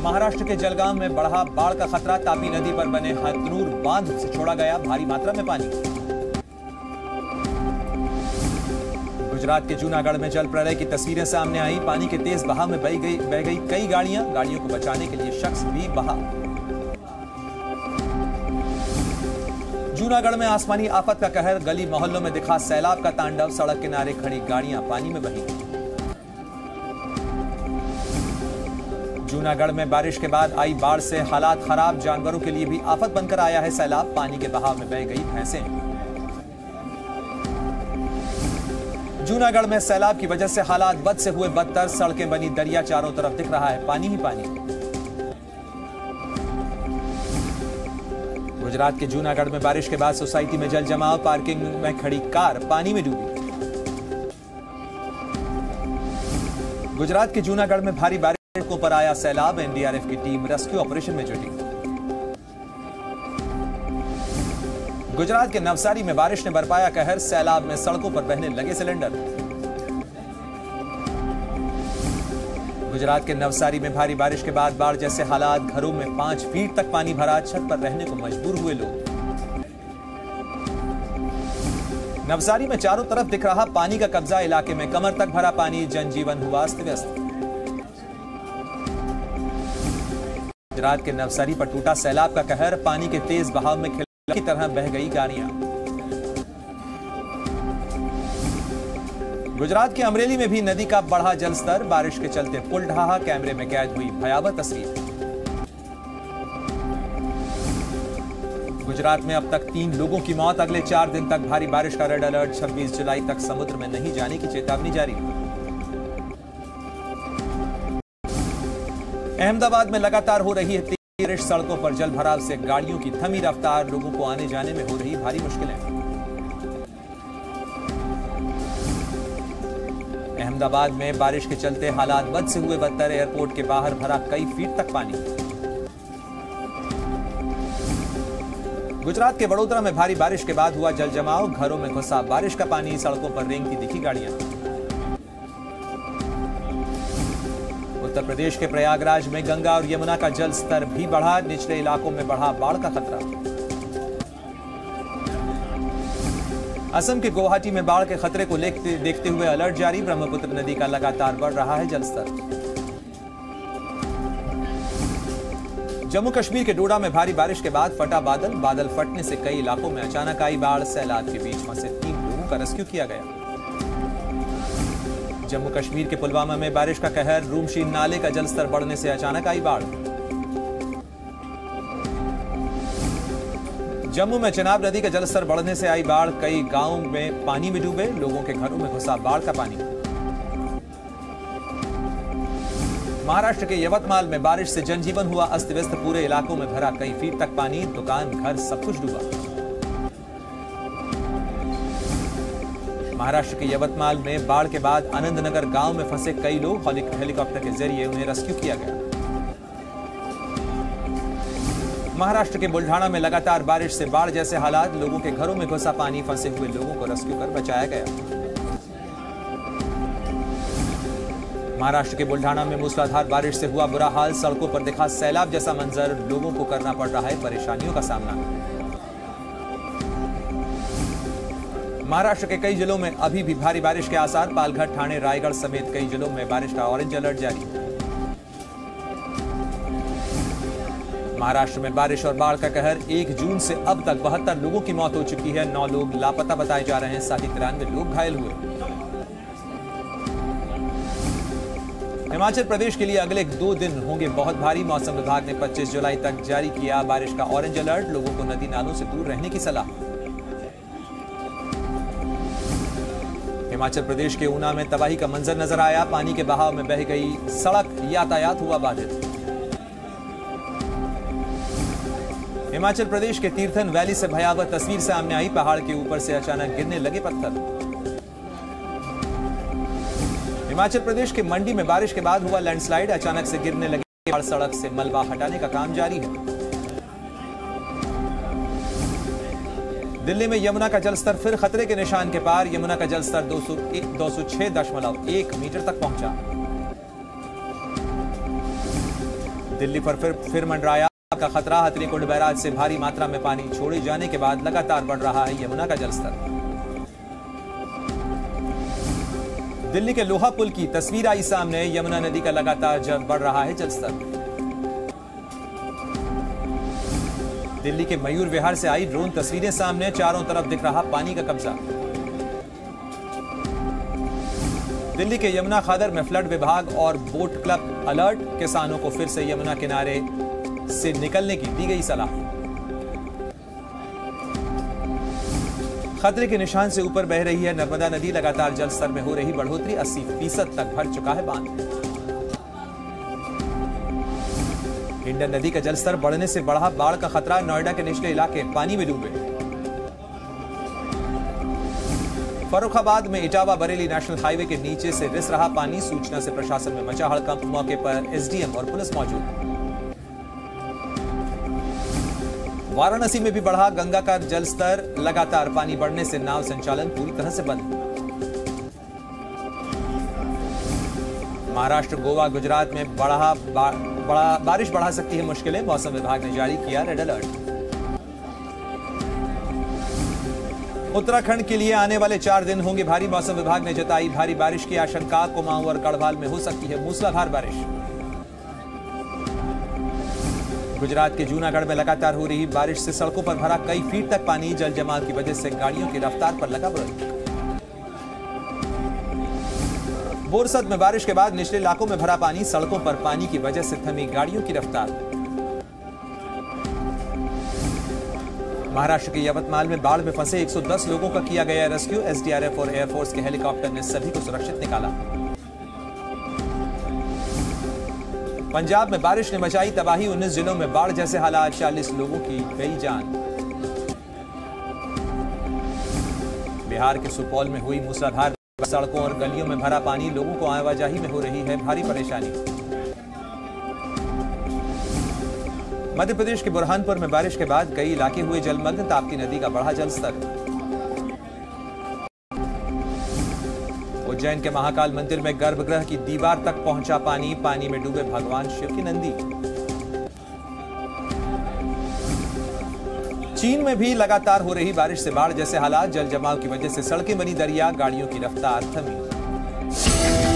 महाराष्ट्र के जलगांव में बढ़ा बाढ़ का खतरा। तापी नदी पर बने हथनूर बांध से छोड़ा गया भारी मात्रा में पानी। गुजरात के जूनागढ़ में जल प्रलय की तस्वीरें सामने आई। पानी के तेज बहाव में बह गई कई गाड़ियों को बचाने के लिए शख्स भी बहा। जूनागढ़ में आसमानी आफत का कहर। गली मोहल्लों में दिखा सैलाब का तांडव। सड़क किनारे खड़ी गाड़ियां पानी में बही। जूनागढ़ में बारिश के बाद आई बाढ़ से हालात खराब। जानवरों के लिए भी आफत बनकर आया है सैलाब। पानी के बहाव में बह गई भैंसें। जूनागढ़ में सैलाब की वजह से हालात बद से हुए बदतर। सड़कें बनी दरिया, चारों तरफ दिख रहा है पानी ही पानी। गुजरात के जूनागढ़ में बारिश के बाद सोसाइटी में जल जमाव। पार्किंग में खड़ी कार पानी में डूबी। गुजरात के जूनागढ़ में भारी बारिश पर आया सैलाब। एनडीआरएफ की टीम रेस्क्यू ऑपरेशन में जुटी। गुजरात के नवसारी में बारिश ने बरपाया कहर। सैलाब में सड़कों पर बहने लगे सिलेंडर। गुजरात के नवसारी में भारी बारिश के बाद बाढ़ जैसे हालात। घरों में 5 फीट तक पानी भरा। छत पर रहने को मजबूर हुए लोग। नवसारी में चारों तरफ दिख रहा पानी का कब्जा। इलाके में कमर तक भरा पानी। जनजीवन हुआ अस्त व्यस्त। गुजरात के नवसारी पर टूटा सैलाब का कहर। पानी के तेज बहाव में खिलौने की तरह बह गई गाड़ियां। गुजरात के अमरेली में भी नदी का बढ़ा जलस्तर। बारिश के चलते पुल ढहा। कैमरे में कैद हुई भयावह तस्वीर। गुजरात में अब तक 3 लोगों की मौत। अगले 4 दिन तक भारी बारिश का रेड अलर्ट। 26 जुलाई तक समुद्र में नहीं जाने की चेतावनी जारी। अहमदाबाद में लगातार हो रही है तेज बारिश। सड़कों पर जल भराव से गाड़ियों की थमी रफ्तार। लोगों को आने जाने में हो रही भारी मुश्किलें। अहमदाबाद में बारिश के चलते हालात बद से हुए बदतर। एयरपोर्ट के बाहर भरा कई फीट तक पानी। गुजरात के वडोदरा में भारी बारिश के बाद हुआ जल जमाव। घरों में घुसा बारिश का पानी। सड़कों पर रेंगती दिखी गाड़ियां। उत्तर प्रदेश के प्रयागराज में गंगा और यमुना का जल स्तर भी बढ़ा। निचले इलाकों में बढ़ा बाढ़ का खतरा। असम के गुवाहाटी में बाढ़ के खतरे को देखते हुए अलर्ट जारी। ब्रह्मपुत्र नदी का लगातार बढ़ रहा है जलस्तर। जम्मू कश्मीर के डोडा में भारी बारिश के बाद फटा बादल। बादल फटने से कई इलाकों में अचानक आई बाढ़। सैलाब के बीच फंसे 3 लोगों का रेस्क्यू किया गया। जम्मू कश्मीर के पुलवामा में बारिश का कहर। रूमशीन नाले का जलस्तर बढ़ने से अचानक आई बाढ़। जम्मू में चिनाब नदी का जलस्तर बढ़ने से आई बाढ़। कई गांवों में पानी में डूबे। लोगों के घरों में घुसा बाढ़ का पानी। महाराष्ट्र के यवतमाल में बारिश से जनजीवन हुआ अस्त व्यस्त। पूरे इलाकों में भरा कई फीट तक पानी। दुकान, घर सब कुछ डूबा। महाराष्ट्र के यवतमाल में बाढ़ के बाद आनंदनगर गांव में फंसे कई लोग। हेलीकॉप्टर के जरिए उन्हें रेस्क्यू किया गया। महाराष्ट्र के बुल्ढाना में लगातार बारिश से बाढ़ जैसे हालात। लोगों के घरों में घुसा पानी। फंसे हुए लोगों को रेस्क्यू कर बचाया गया। महाराष्ट्र के बुल्ढाना में मूसलाधार बारिश से हुआ बुरा हाल। सड़कों पर दिखा सैलाब जैसा मंजर। लोगों को करना पड़ रहा है परेशानियों का सामना। महाराष्ट्र के कई जिलों में अभी भी भारी बारिश के आसार। पालघर, ठाणे, रायगढ़ समेत कई जिलों में बारिश का ऑरेंज अलर्ट जारी। महाराष्ट्र में बारिश और बाढ़ का कहर। 1 जून से अब तक 72 लोगों की मौत हो चुकी है। 9 लोग लापता बताए जा रहे हैं। साथ ही 93 लोग घायल हुए। हिमाचल प्रदेश के लिए अगले 2 दिन होंगे बहुत भारी। मौसम विभाग ने 25 जुलाई तक जारी किया बारिश का ऑरेंज अलर्ट। लोगों को नदी नालों से दूर रहने की सलाह। हिमाचल प्रदेश के ऊना में तबाही का मंजर नजर आया। पानी के बहाव में बह गई सड़क। यातायात हुआ बाधित। हिमाचल प्रदेश के तीर्थन वैली से भयावह तस्वीर सामने आई। पहाड़ के ऊपर से अचानक गिरने लगे पत्थर। हिमाचल प्रदेश के मंडी में बारिश के बाद हुआ लैंडस्लाइड। अचानक से गिरने लगे पहाड़। सड़क से मलबा हटाने का काम जारी है। दिल्ली में यमुना का जलस्तर फिर खतरे के निशान के पार। यमुना का जलस्तर 206.1 मीटर तक पहुंचा। दिल्ली पर फिर मंडराया का खतरा। हथनीकुंड बैराज से भारी मात्रा में पानी छोड़े जाने के बाद लगातार बढ़ रहा है यमुना का जलस्तर। दिल्ली के लोहा पुल की तस्वीर आई सामने। यमुना नदी का लगातार बढ़ रहा है जलस्तर। दिल्ली के मयूर विहार से आई ड्रोन तस्वीरें सामने। चारों तरफ दिख रहा पानी का कब्जा। दिल्ली के यमुना खादर में फ्लड विभाग और बोट क्लब अलर्ट। किसानों को फिर से यमुना किनारे से निकलने की दी गई सलाह। खतरे के निशान से ऊपर बह रही है नर्मदा नदी। लगातार जलस्तर में हो रही बढ़ोतरी। 80% तक भर चुका है बांध। हिंडन नदी का जलस्तर बढ़ने से बढ़ा बाढ़ का खतरा। नोएडा के निचले इलाके पानी में डूबे। फर्रुखाबाद में इटावा बरेली नेशनल हाईवे के नीचे से रिस रहा पानी। सूचना से प्रशासन में मचा हड़कंप। मौके पर एसडीएम और पुलिस मौजूद। वाराणसी में भी बढ़ा गंगा का जलस्तर। लगातार पानी बढ़ने से नाव संचालन पूरी तरह से बंद। महाराष्ट्र, गोवा, गुजरात में बारिश बढ़ा सकती है मुश्किलें। मौसम विभाग ने जारी किया रेड अलर्ट। उत्तराखंड के लिए आने वाले 4 दिन होंगे भारी। मौसम विभाग ने जताई भारी बारिश की आशंका। कुमाऊं और गढ़वाल में हो सकती है मूसलाधार बारिश। गुजरात के जूनागढ़ में लगातार हो रही बारिश से सड़कों पर भरा कई फीट तक पानी। जल जमाव की वजह से गाड़ियों की रफ्तार पर लगा ब्रेक। बोरसद में बारिश के बाद निचले इलाकों में भरा पानी। सड़कों पर पानी की वजह से थमी गाड़ियों की रफ्तार। महाराष्ट्र के यवतमाल में बाढ़ में फंसे 110 लोगों का किया गया रेस्क्यू। एसडीआरएफ और एयरफोर्स के हेलीकॉप्टर ने सभी को सुरक्षित निकाला। पंजाब में बारिश ने मचाई तबाही। 19 जिलों में बाढ़ जैसे हालात। 40 लोगों की गई जान। बिहार के सुपौल में हुई मूसलाधार। सड़कों और गलियों में भरा पानी। लोगों को आवाजाही में हो रही है भारी परेशानी। मध्य प्रदेश के बुरहानपुर में बारिश के बाद कई इलाके हुए जलमग्न। ताप्ती नदी का बढ़ा जलस्तर। उज्जैन के महाकाल मंदिर में गर्भगृह की दीवार तक पहुंचा पानी। पानी में डूबे भगवान शिव की नंदी। चीन में भी लगातार हो रही बारिश से बाढ़ जैसे हालात। जल जमाव की वजह से सड़कें बनी दरिया। गाड़ियों की रफ्तार थमी।